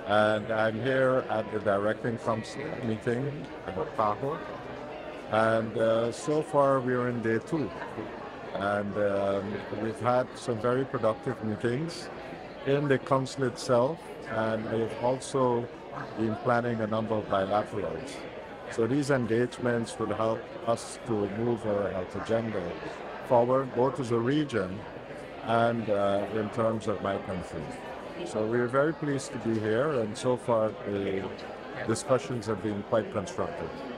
and I'm here at the Directing Council meeting at Tahoe. And so far we're in day two. And we've had some very productive meetings in the council itself, and we've also been planning a number of bilaterals. So these engagements will help us to move our health agenda forward, both as a region and in terms of my country. So we're very pleased to be here, and so far the discussions have been quite constructive.